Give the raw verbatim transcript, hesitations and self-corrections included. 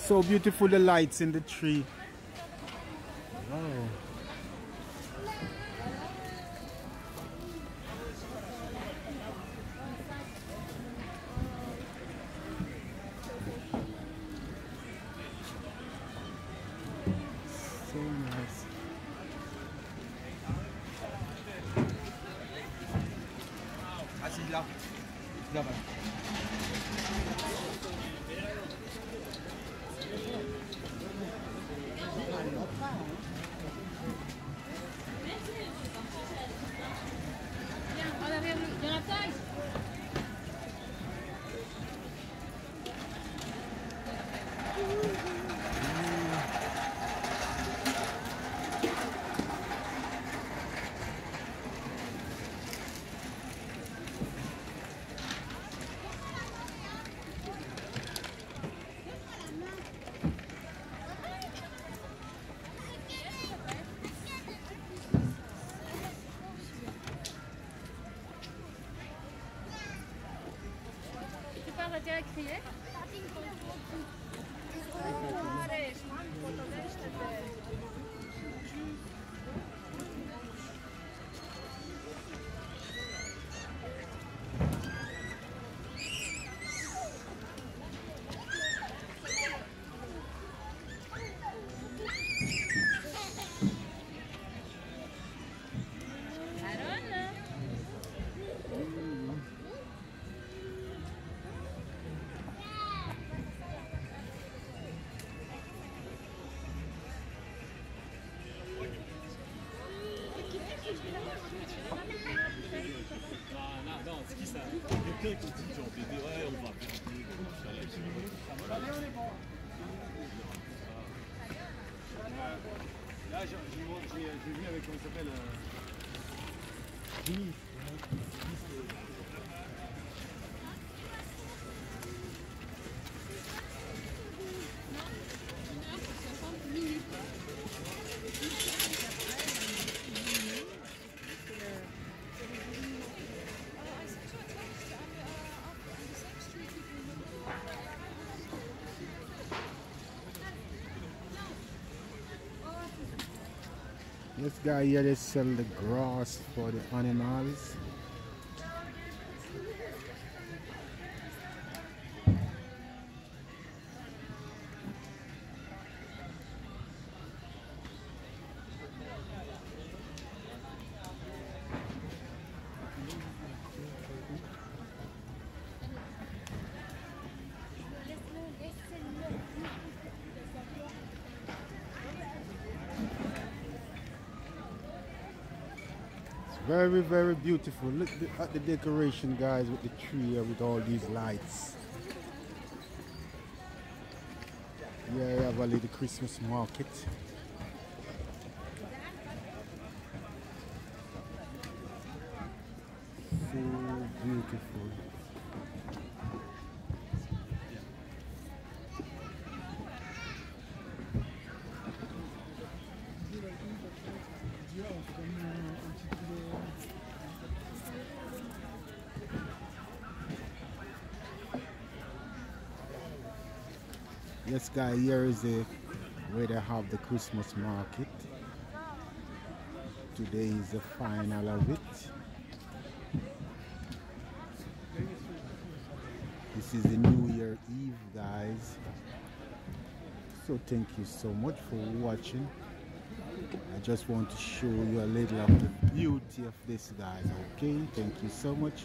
So beautiful, the lights in the tree. Wow. So nice. Assis là. Là-bas. Viens, en arrière, il y en a taille. Tu parles direct crier? Ah non, non, c'est qui ça? Quelqu'un qui dit genre bébé, ouais, on va faire un là, j'ai vu avec, comment il s'appelle Jimmy. This guy here, they sell the grass for the animals. Very, very beautiful. Look at the decoration, guys, with the tree here, with all these lights. Here we have a little Christmas market. So beautiful. Yes, guys, here is the where they have the Christmas market. Today is the final of it. This is the New Year Eve, guys. So thank you so much for watching. I just want to show you a little of the beauty of this, guys. Okay, thank you so much.